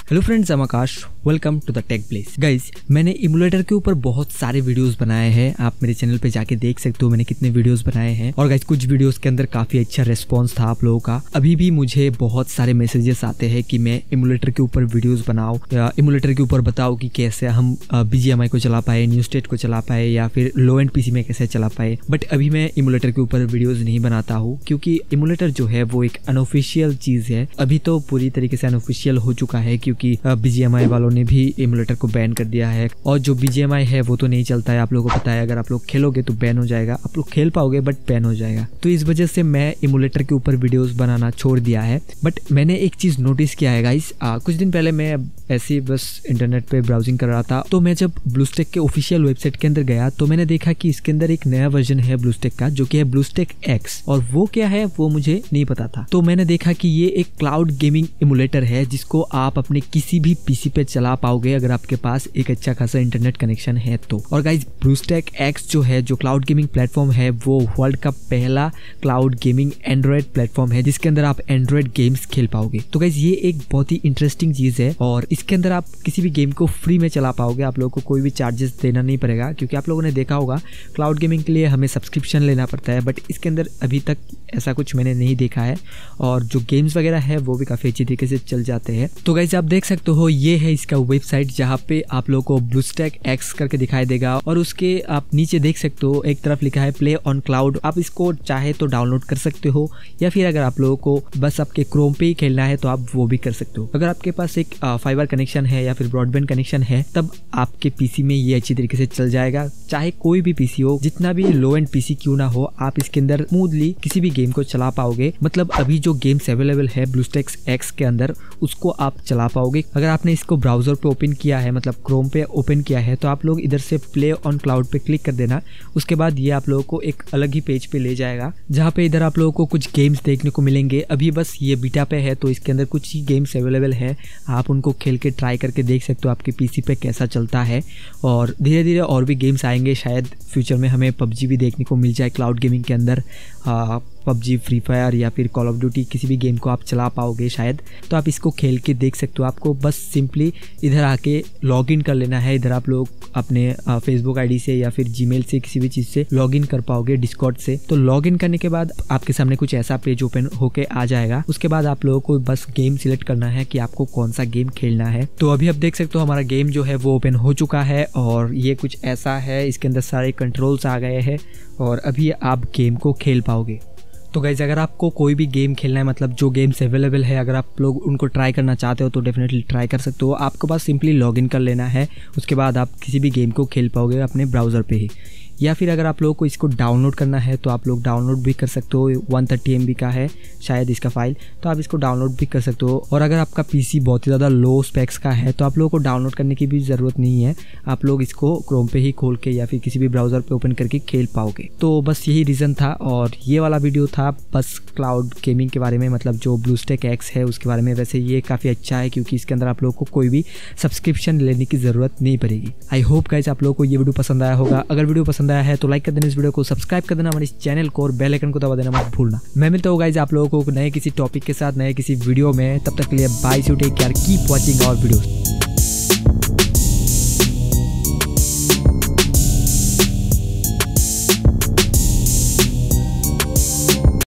Hello friends, I'm Akash. Welcome to the tech place. Guys, मैंने emulator के ऊपर बहुत सारे वीडियोस बनाए हैं। आप मेरे चैनल पे जाके देख सकते हो मैंने कितने वीडियोस बनाए हैं। और गाइस, कुछ वीडियोस के अंदर काफी अच्छा रेस्पॉन्स था आप लोगों का। अभी भी मुझे बहुत सारे मैसेजेस आते हैं कि मैं इमुलेटर के ऊपर वीडियोस बनाओ या इमुलेटर के ऊपर बताओ कि कैसे हम BGMI को चला पाए, न्यू स्टेट को चला पाए या फिर लो एंड PC में कैसे चला पाए। बट अभी मैं इमुलेटर के ऊपर वीडियोज नहीं बनाता हूँ क्योंकि इमुलेटर जो है वो एक अनऑफिशियल चीज है। अभी तो पूरी तरीके से अनऑफिशियल हो चुका है क्योंकि BGMI वालों ने भी इमुलेटर को बैन कर दिया है। और जो BGMI है वो तो नहीं चलता है, आप लोगों को पता है। अगर आप लोग खेलोगे तो बैन हो जाएगा, आप लोग खेल पाओगे बट बैन हो जाएगा। तो इस वजह से मैं इमुलेटर के ऊपर वीडियोस बनाना छोड़ दिया है। बट मैंने एक चीज नोटिस किया है गाइस, कुछ दिन पहले मैं ऐसे ही बस इंटरनेट पे ब्राउजिंग कर रहा था, तो मैं जब ब्लूस्टैक के ऑफिशियल वेबसाइट के अंदर गया तो मैंने देखा कि इसके अंदर एक नया वर्जन है ब्लूस्टैक का, जो कि है ब्लूस्टैक X। और वो क्या है वो मुझे नहीं पता था। तो मैंने देखा कि ये एक क्लाउड गेमिंग इमुलेटर है जिसको आप अपने किसी भी PC पे चला पाओगे अगर आपके पास एक अच्छा खासा इंटरनेट कनेक्शन है तो। और गाइस, ब्लूस्टैक X जो है, जो क्लाउड गेमिंग प्लेटफॉर्म है, वो वर्ल्ड का पहला क्लाउड गेमिंग एंड्रॉइड प्लेटफॉर्म है जिसके अंदर आप एंड्रॉइड गेम्स खेल पाओगे। तो गाइस, ये एक बहुत ही इंटरेस्टिंग चीज है और इसके अंदर आप किसी भी गेम को फ्री में चला पाओगे। आप लोगों को कोई भी चार्जेस देना नहीं पड़ेगा क्योंकि आप लोगों ने देखा होगा क्लाउड गेमिंग के लिए हमें सब्सक्रिप्शन लेना पड़ता है। बट इसके अंदर अभी तक ऐसा कुछ मैंने नहीं देखा है और जो गेम्स वगैरह है वो भी काफी अच्छी तरीके से चल जाते हैं। तो गाइस, आप देख सकते हो ये है इसका वेबसाइट जहाँ पे आप लोगों को ब्लूस्टैक X करके दिखाई देगा और उसके आप नीचे देख सकते हो एक तरफ लिखा है प्ले ऑन क्लाउड। आप इसको चाहे तो डाउनलोड कर सकते हो या फिर अगर आप लोगों को बस आपके क्रोम पे ही खेलना है तो आप वो भी कर सकते हो। अगर आपके पास एक फाइबर कनेक्शन है या फिर ब्रॉडबैंड कनेक्शन है तब आपके PC में ये अच्छी तरीके से चल जाएगा। चाहे कोई भी PC हो, जितना भी लो एंड PC क्यों ना हो, आप इसके अंदर स्मूथली किसी भी गेम को चला पाओगे। मतलब अभी जो गेम्स अवेलेबल है ब्लूस्टैक X के अंदर उसको आप चला पाओगे। अगर आपने इसको ब्राउजर पे ओपन किया है, मतलब क्रोम पे ओपन किया है, तो आप लोग इधर से प्ले ऑन क्लाउड पे क्लिक कर देना। उसके बाद ये आप लोगों को एक अलग ही पेज पे ले जाएगा जहाँ पे इधर आप लोगों को कुछ गेम्स देखने को मिलेंगे। अभी बस ये बीटा पे है तो इसके अंदर कुछ ही गेम्स अवेलेबल है, आप उनको खेल के ट्राई करके देख सकते हो आपके PC पे कैसा चलता है। और धीरे धीरे और भी गेम्स आएंगे, शायद फ्यूचर में हमें PUBG भी देखने को मिल जाए क्लाउड गेमिंग के अंदर। PUBG, फ्री फायर या फिर कॉल ऑफ ड्यूटी, किसी भी गेम को आप चला पाओगे शायद। तो आप इसको खेल के देख सकते हो। आपको बस सिंपली इधर आके लॉग इन कर लेना है। इधर आप लोग अपने फेसबुक ID से या फिर जीमेल से किसी भी चीज़ से लॉग इन कर पाओगे, डिस्कॉर्ड से। तो लॉग इन करने के बाद आपके सामने कुछ ऐसा पेज ओपन होके आ जाएगा। उसके बाद आप लोगों को बस गेम सिलेक्ट करना है कि आपको कौन सा गेम खेलना है। तो अभी आप देख सकते हो हमारा गेम जो है वो ओपन हो चुका है और ये कुछ ऐसा है। इसके अंदर सारे कंट्रोल्स आ गए हैं और अभी आप गेम को खेल पाओगे। तो गाइज, अगर आपको कोई भी गेम खेलना है, मतलब जो गेम्स अवेलेबल है, अगर आप लोग उनको ट्राई करना चाहते हो तो डेफिनेटली ट्राई कर सकते हो। आपको बस सिंपली लॉगिन कर लेना है, उसके बाद आप किसी भी गेम को खेल पाओगे अपने ब्राउज़र पे ही। या फिर अगर आप लोगों को इसको डाउनलोड करना है तो आप लोग डाउनलोड भी कर सकते हो। 130 MB का है शायद इसका फाइल, तो आप इसको डाउनलोड भी कर सकते हो। और अगर आपका PC बहुत ही ज़्यादा लो स्पेक्स का है तो आप लोगों को डाउनलोड करने की भी ज़रूरत नहीं है, आप लोग इसको क्रोम पे ही खोल के या फिर किसी भी ब्राउज़र पे ओपन करके खेल पाओगे। तो बस यही रीज़न था और ये वाला वीडियो था बस क्लाउड गेमिंग के बारे में, मतलब जो ब्लूस्टैक X है उसके बारे में। वैसे ये काफ़ी अच्छा है क्योंकि इसके अंदर आप लोगों को कोई भी सब्सक्रिप्शन लेने की ज़रूरत नहीं पड़ेगी। आई होप गाइस आप लोगों को ये वीडियो पसंद आया होगा। अगर वीडियो पसंद आया है तो लाइक कर देना इस वीडियो को, सब्सक्राइब कर देना हमारे इस चैनल को और बेल आइकन को दबा देना मत भूलना। मैं मिलता हूँ गाइस आप लोगों को नए किसी टॉपिक के साथ, नए किसी वीडियो में। तब तक के लिए bye, see you, take care, keep watching our videos.